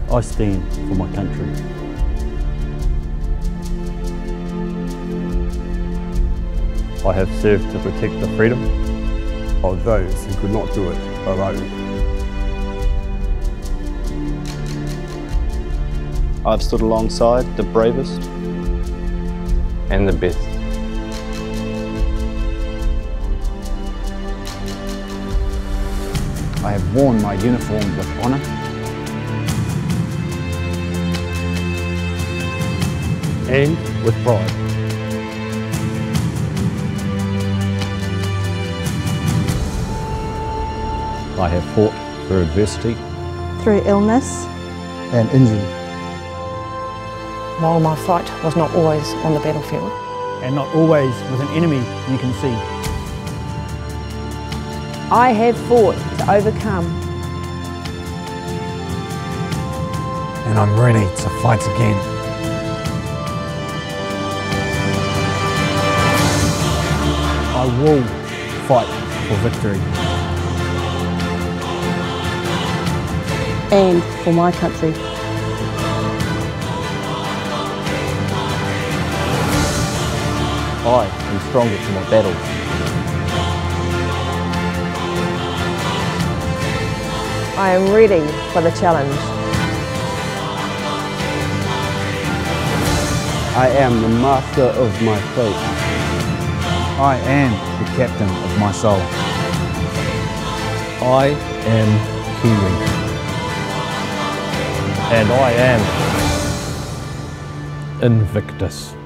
I stand for my country. I have served to protect the freedom of those who could not do it alone. I've stood alongside the bravest and the best. I have worn my uniform with honour and with pride. I have fought through adversity, through illness and injury. While my fight was not always on the battlefield. And not always with an enemy you can see. I have fought to overcome. And I'm ready to fight again. I will fight for victory. and for my country. I am stronger for my battles. I am ready for the challenge. I am the master of my fate. I am the captain of my soul. I am Kiwi. And I am Invictus.